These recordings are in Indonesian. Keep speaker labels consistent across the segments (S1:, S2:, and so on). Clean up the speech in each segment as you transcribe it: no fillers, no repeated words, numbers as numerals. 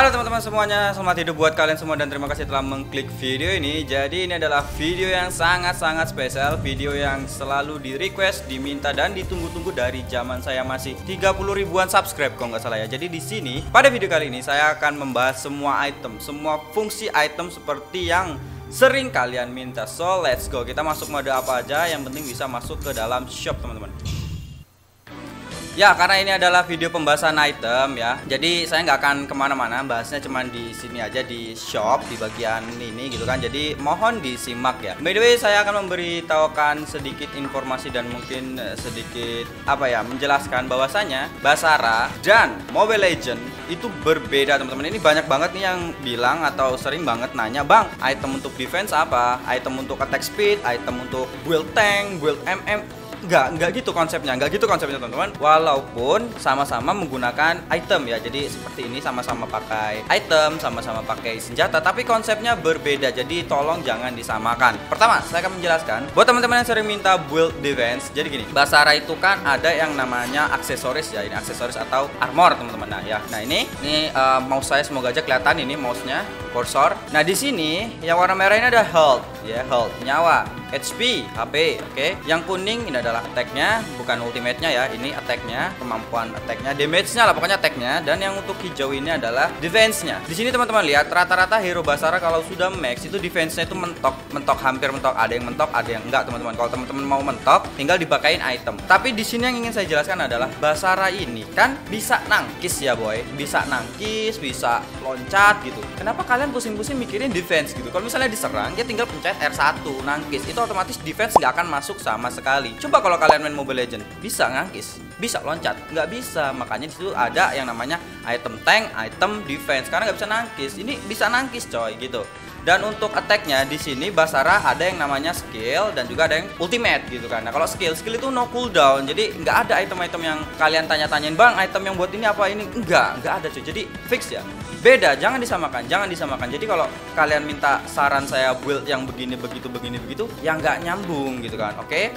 S1: Halo teman-teman semuanya, selamat hidup buat kalian semua dan terima kasih telah mengklik video ini. Jadi ini adalah video yang sangat-sangat spesial, video yang selalu di request, diminta dan ditunggu-tunggu dari zaman saya masih 30 ribuan subscribe kalau nggak salah ya. Jadi di sini pada video kali ini saya akan membahas semua item, semua fungsi item seperti yang sering kalian minta. So let's go, kita masuk mode apa aja, yang penting bisa masuk ke dalam shop teman-teman. Ya, karena ini adalah video pembahasan item ya, jadi saya nggak akan kemana-mana, bahasnya cuman di sini aja di shop, di bagian ini gitu kan. Jadi mohon disimak ya. By the way, saya akan memberitahukan sedikit informasi dan mungkin sedikit menjelaskan bahwasanya Basara dan Mobile Legends itu berbeda teman-teman. Ini banyak banget nih yang bilang atau sering banget nanya, bang, item untuk defense apa, item untuk attack speed, item untuk build tank, build MM. Enggak gitu konsepnya, teman-teman. Walaupun sama-sama menggunakan item ya, jadi seperti ini sama-sama pakai item, sama-sama pakai senjata, tapi konsepnya berbeda. Jadi tolong jangan disamakan. Pertama, saya akan menjelaskan buat teman-teman yang sering minta build defense. Jadi gini, Basara itu kan ada yang namanya aksesoris ya, ini aksesoris atau armor teman-teman. Nah ya, ini mouse saya semoga aja kelihatan ini mouse-nya, cursor. Nah di sini yang warna merah ini ada health ya, health, nyawa, HP, HP, oke. Yang kuning ini adalah attack-nya, bukan ultimate-nya ya. Ini attack-nya, kemampuan attack-nya, damage-nya lah pokoknya attack-nya. Dan yang untuk hijau ini adalah defense-nya. Di sini teman-teman lihat, rata-rata hero Basara kalau sudah max itu defense-nya itu mentok, hampir mentok. Ada yang mentok, ada yang enggak teman-teman. Kalau teman-teman mau mentok, tinggal dipakein item. Tapi di sini yang ingin saya jelaskan adalah Basara ini kan bisa nangkis ya boy, bisa nangkis, bisa loncat gitu. Kenapa kalian pusing-pusing mikirin defense gitu? Kalau misalnya diserang, ya tinggal pencet R1 nangkis, itu otomatis defense nggak akan masuk sama sekali. Coba kalau kalian main Mobile Legends, bisa nangkis, bisa loncat, nggak bisa. Makanya di situ ada yang namanya item tank, item defense. Karena nggak bisa nangkis, ini bisa nangkis coy gitu. Dan untuk attack-nya di sini Basara ada yang namanya skill dan juga ada yang ultimate gitu kan. Nah kalau skill itu no cooldown, jadi nggak ada item-item yang kalian tanya-tanyain, bang item yang buat ini apa ini, enggak ada cuy. Jadi fix ya, beda, jangan disamakan. Jadi kalau kalian minta saran saya build yang begini begitu ya nggak nyambung gitu kan. Oke.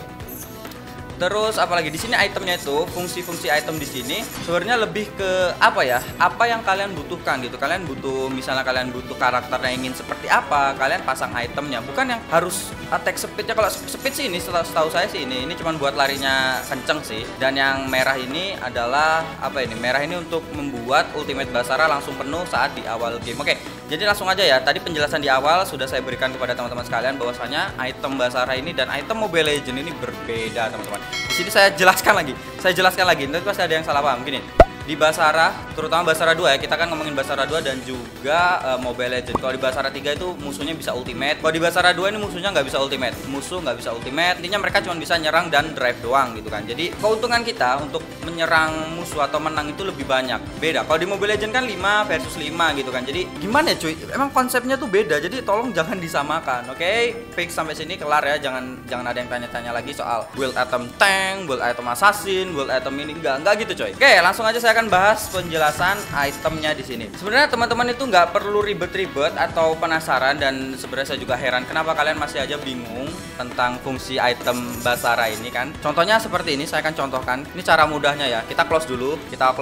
S1: Terus apalagi di sini itemnya itu, fungsi-fungsi item di sini sebenarnya lebih ke apa yang kalian butuhkan gitu. Kalian butuh, misalnya kalian butuh karakter yang ingin seperti apa, kalian pasang itemnya, bukan yang harus attack speednya. Kalau speed sih ini setahu saya sih ini cuman buat larinya kenceng sih. Dan yang merah ini adalah merah ini untuk membuat ultimate Basara langsung penuh saat di awal game. Oke, jadi langsung aja ya. Tadi penjelasan di awal sudah saya berikan kepada teman-teman sekalian bahwasanya item Basara ini dan item Mobile Legends ini berbeda teman-teman. Di sini saya jelaskan lagi. Nanti pasti ada yang salah paham gini. Di Basara, terutama Basara 2 ya, kita kan ngomongin Basara 2 dan juga Mobile Legends. Kalau di Basara 3 itu musuhnya bisa ultimate. Kalau di Basara 2 ini musuhnya nggak bisa ultimate. Musuh nggak bisa ultimate. Intinya mereka cuma bisa nyerang dan drive doang gitu kan. Jadi keuntungan kita untuk menyerang musuh atau menang itu lebih banyak. Beda. Kalau di Mobile Legends kan 5 versus 5 gitu kan. Jadi gimana ya cuy? Emang konsepnya tuh beda. Jadi tolong jangan disamakan. Oke? Fix sampai sini kelar ya. Jangan ada yang tanya-tanya lagi soal build item tank, build item assassin, build item ini. Enggak gitu coy. Oke, langsung aja saya akan bahas penjelasan itemnya di sini. Sebenarnya teman-teman itu nggak perlu ribet-ribet atau penasaran, dan sebenarnya saya juga heran kenapa kalian masih aja bingung tentang fungsi item Basara ini kan. Contohnya seperti ini, saya akan contohkan. Ini cara mudahnya ya. Kita close dulu,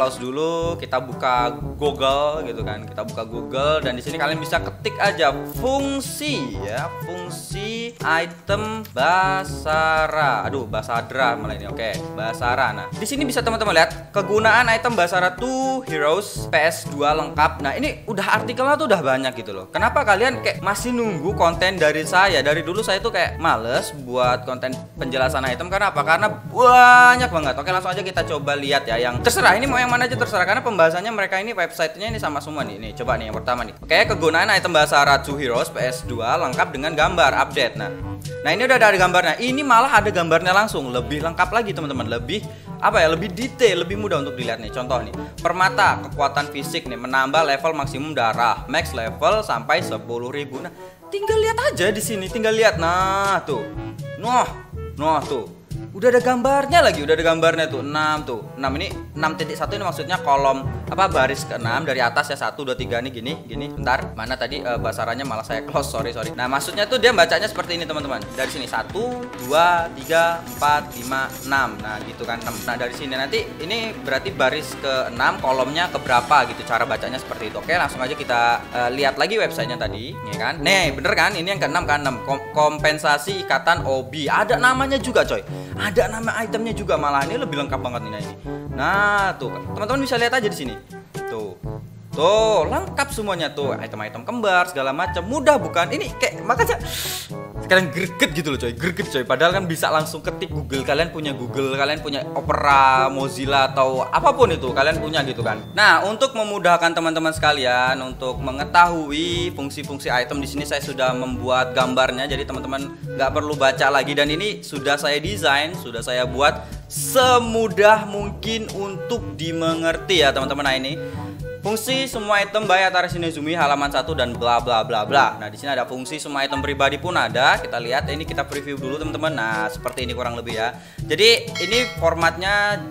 S1: kita buka Google gitu kan. Kita buka Google dan di sini kalian bisa ketik aja fungsi item Basara. Aduh, Basadra malah ini. Oke, Basara. Nah, di sini bisa teman-teman lihat kegunaan item Basara 2 Heroes PS2 lengkap. Nah ini udah artikelnya tuh udah banyak gitu loh. Kenapa kalian kayak masih nunggu konten dari saya? Dari dulu saya tuh kayak males buat konten penjelasan item. Karena apa? Karena banyak banget. Oke, langsung aja kita coba lihat ya. Yang terserah, ini mau yang mana aja terserah. Karena pembahasannya mereka ini websitenya ini sama semua nih. Nih coba nih yang pertama nih. Oke, kegunaan item Basara 2 Heroes PS2 lengkap dengan gambar update. Nah ini udah ada gambarnya. Ini malah ada gambarnya langsung, lebih lengkap lagi teman-teman. Lebih detail, lebih mudah untuk dilihat nih. Contoh nih, permata, kekuatan fisik nih, menambah level maksimum darah, max level sampai 10.000. Nah, tinggal lihat aja di sini, tinggal lihat. Nah, tuh. Tuh. udah ada gambarnya lagi, udah ada gambarnya tuh 6 tuh. 6 ini 6.1 ini maksudnya kolom apa baris ke-6 dari atas ya 1 2 3 nih gini. Bentar, mana tadi basarannya malah saya close, sorry. Nah, maksudnya tuh dia bacanya seperti ini teman-teman. Dari sini 1 2 3 4 5 6. Nah, gitu kan 6. Nah, dari sini nanti ini berarti baris ke-6 kolomnya ke berapa gitu, cara bacanya seperti itu. Oke, langsung aja kita lihat lagi websitenya tadi, ya kan? Nih, bener kan? Ini yang ke-6 kan 6. Kompensasi ikatan OBI. Ada namanya juga, coy. Ada nama itemnya juga, malah ini lebih lengkap banget ini. Nah, tuh teman-teman bisa lihat aja di sini. Tuh, lengkap semuanya tuh, item-item kembar segala macam. Mudah bukan? Ini kayak makanya kalian greget gitu loh, greget coy. Padahal kan bisa langsung ketik Google, kalian punya Opera, Mozilla atau apapun itu kalian punya gitu kan. Nah, untuk memudahkan teman-teman sekalian untuk mengetahui fungsi-fungsi item di sini saya sudah membuat gambarnya, jadi teman-teman nggak perlu baca lagi, dan ini sudah saya desain, sudah saya buat semudah mungkin untuk dimengerti ya teman-teman. Nah, ini fungsi semua item by Atari Shinezumi halaman 1 dan bla bla bla bla. Nah, di sini ada fungsi semua item pribadi pun ada. Kita lihat ini, kita preview dulu teman-teman. Nah, seperti ini kurang lebih ya. Jadi, ini formatnya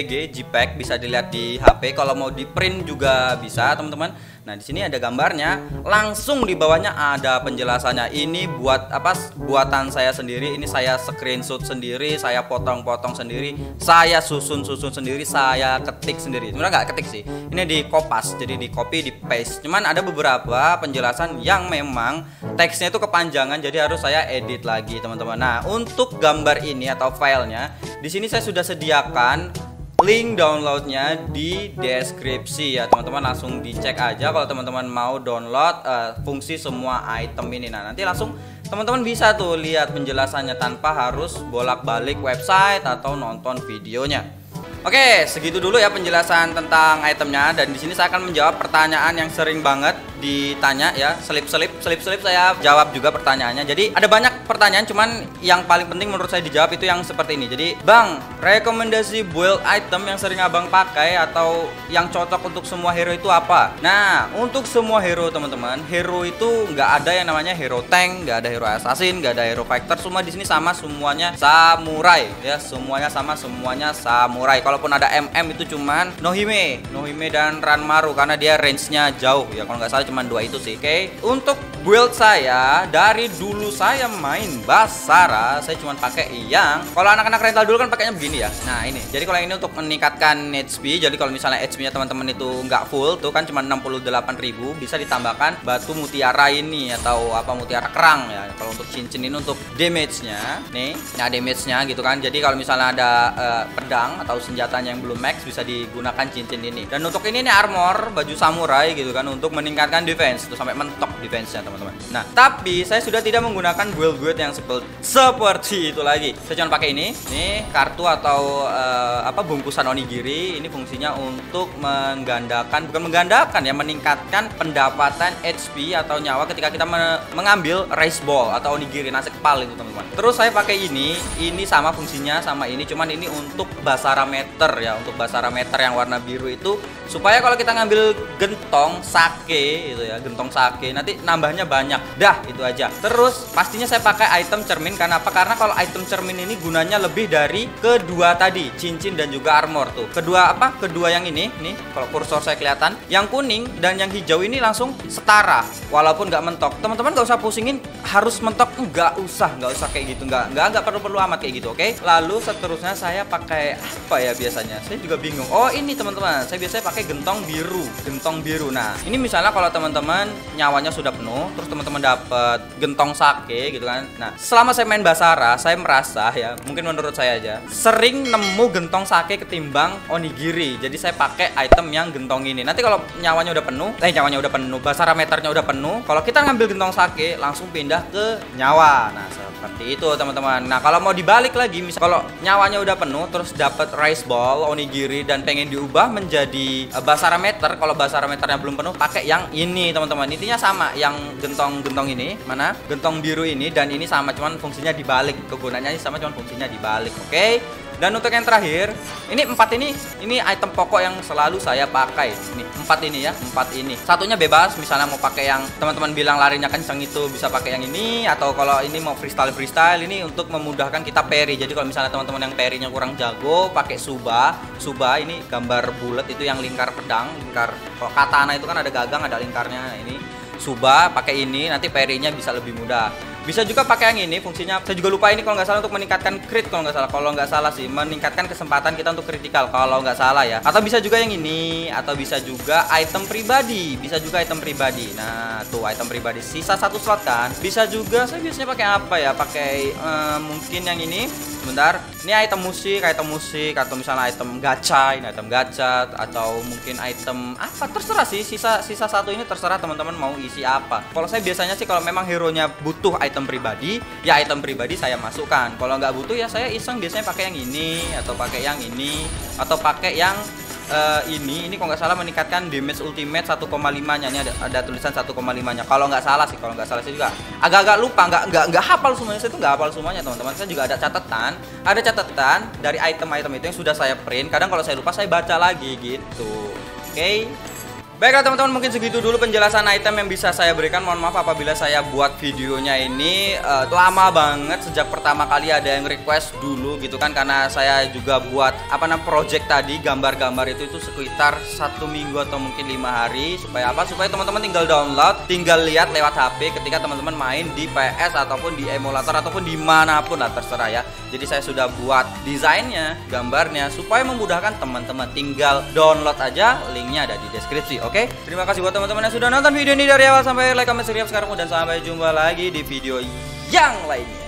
S1: JPG, bisa dilihat di HP. Kalau mau di print juga bisa, teman-teman. Nah, di sini ada gambarnya, langsung di bawahnya ada penjelasannya. Ini buat apa? Buatan saya sendiri. Ini saya screenshot sendiri, saya potong-potong sendiri, saya susun sendiri, saya ketik sendiri. Sebenarnya nggak ketik sih. Ini di kopas, jadi di copy, di paste. Cuman ada beberapa penjelasan yang memang teksnya itu kepanjangan, jadi harus saya edit lagi, teman-teman. Nah, untuk gambar ini atau filenya, di sini saya sudah sediakan link downloadnya di deskripsi ya teman-teman, langsung dicek aja kalau teman-teman mau download fungsi semua item ini. Nah, nanti langsung teman-teman bisa tuh lihat penjelasannya tanpa harus bolak-balik website atau nonton videonya. Oke, segitu dulu ya penjelasan tentang itemnya, dan di sini saya akan menjawab pertanyaan yang sering banget ditanya ya, selip-selip saya jawab juga pertanyaannya. Jadi ada banyak pertanyaan, cuman yang paling penting menurut saya dijawab itu yang seperti ini. Jadi, Bang, rekomendasi build item yang sering Abang pakai atau yang cocok untuk semua hero itu apa? Nah, untuk semua hero teman-teman, hero itu nggak ada yang namanya hero tank, nggak ada hero assassin, nggak ada hero fighter. Semua di sini sama, semuanya samurai ya, semuanya sama, semuanya samurai. Kalaupun ada MM itu cuman Nohime dan Ranmaru karena dia range-nya jauh ya. Kalau nggak salah cuman 2 itu sih. Oke. Untuk build saya dari dulu saya main Basara, saya cuma pakai yang kalau anak-anak rental dulu kan pakainya begini ya. Nah, ini. Jadi kalau ini untuk meningkatkan HP. Jadi kalau misalnya HP-nya teman-teman itu nggak full tuh kan cuma 68.000, bisa ditambahkan batu mutiara ini atau apa, mutiara kerang ya. Kalau untuk cincin ini untuk damage-nya. Nih, nah damage-nya gitu kan. Jadi kalau misalnya ada pedang atau senjatanya yang belum max bisa digunakan cincin ini. Dan untuk ini armor, baju samurai gitu kan, untuk meningkatkan defense tuh sampai mentok defense-nya teman-teman. Nah, tapi saya sudah tidak menggunakan build yang seperti itu lagi. Saya cuma pakai ini kartu atau apa, bungkusan onigiri. Ini fungsinya untuk menggandakan, bukan menggandakan ya, meningkatkan pendapatan HP atau nyawa ketika kita mengambil rice ball atau onigiri, nasi kepal itu teman-teman. Terus saya pakai ini sama fungsinya sama ini, cuman ini untuk Basara meter ya, untuk Basara meter yang warna biru itu supaya kalau kita ngambil gentong sake itu ya, gentong sake nanti nambahnya banyak. Dah, itu aja. Terus pastinya saya pakai item cermin. Karena apa? Karena kalau item cermin ini gunanya lebih dari kedua tadi, cincin dan juga armor tuh. Kedua yang ini nih, kalau kursor saya kelihatan, yang kuning dan yang hijau ini langsung setara walaupun nggak mentok. Teman-teman nggak usah pusingin harus mentok, nggak usah kayak gitu, nggak perlu amat kayak gitu. Oke. Lalu seterusnya saya pakai apa ya biasanya? Saya juga bingung. Oh, ini teman-teman, saya biasanya pakai gentong biru. Nah, ini misalnya kalau teman-teman nyawanya sudah penuh, terus teman-teman dapat gentong sake gitu kan. Nah, selama saya main Basara, saya merasa ya, mungkin menurut saya aja, sering nemu gentong sake ketimbang onigiri. Jadi saya pakai item yang gentong ini. Nanti kalau nyawanya udah penuh, Basara meternya udah penuh, kalau kita ngambil gentong sake langsung pindah ke nyawa. Nah, seperti itu teman-teman. Nah, kalau mau dibalik lagi, misal kalau nyawanya udah penuh terus dapat rice ball, onigiri dan pengen diubah menjadi Basara meter, kalau Basara meternya belum penuh pakai yang ini teman-teman. Intinya sama, yang gentong ini, mana? Gentong biru ini dan ini sama, cuman fungsinya dibalik. Kegunaannya sama, cuman fungsinya dibalik. Oke. Dan untuk yang terakhir, ini 4 ini item pokok yang selalu saya pakai. Ini 4 ini ya, 4 ini. Satunya bebas, misalnya mau pakai yang teman-teman bilang larinya kencang itu bisa pakai yang ini, atau kalau ini mau freestyle ini untuk memudahkan kita parry. Jadi kalau misalnya teman-teman yang parrynya kurang jago, pakai Suba ini gambar bulat itu yang lingkar pedang, lingkar. Kalau katana itu kan ada gagang, ada lingkarnya. Nah, ini Suba pakai ini, nanti parry-nya bisa lebih mudah. Bisa juga pakai yang ini, fungsinya saya juga lupa, ini kalau nggak salah untuk meningkatkan crit, kalau nggak salah sih, meningkatkan kesempatan kita untuk critical kalau nggak salah ya. Atau bisa juga yang ini, atau bisa juga item pribadi, Nah tuh item pribadi, sisa 1 slot kan. Bisa juga saya biasanya pakai apa ya? Pakai mungkin yang ini. Sebentar, ini item musik, atau misalnya item gacha, atau mungkin item apa, terserah sih. Sisa 1 ini terserah teman-teman mau isi apa. Kalau saya biasanya sih kalau memang hero nya butuh item pribadi, ya item pribadi saya masukkan. Kalau nggak butuh ya saya iseng biasanya pakai yang ini, atau pakai yang ini, atau pakai yang ini kalau nggak salah meningkatkan damage ultimate 1,5-nya. Ini ada tulisan 1,5-nya. Kalau nggak salah sih juga agak-agak lupa, nggak hafal semuanya. Saya itu nggak hafal semuanya teman-teman. Saya juga ada catatan dari item-item itu yang sudah saya print. Kadang kalau saya lupa saya baca lagi gitu. Oke. Baiklah teman-teman, mungkin segitu dulu penjelasan item yang bisa saya berikan. Mohon maaf apabila saya buat videonya ini lama banget, sejak pertama kali ada yang request dulu gitu kan, karena saya juga buat project tadi, gambar-gambar itu sekitar 1 minggu atau mungkin 5 hari. Supaya apa? Supaya teman-teman tinggal download, tinggal lihat lewat HP ketika teman-teman main di PS ataupun di emulator ataupun dimanapun lah, terserah ya. Jadi saya sudah buat desainnya, gambarnya, supaya memudahkan teman-teman. Tinggal download aja, linknya ada di deskripsi. Oke, terima kasih buat teman-teman yang sudah nonton video ini dari awal sampai like, comment, subscribe sekarang, dan sampai jumpa lagi di video yang lainnya.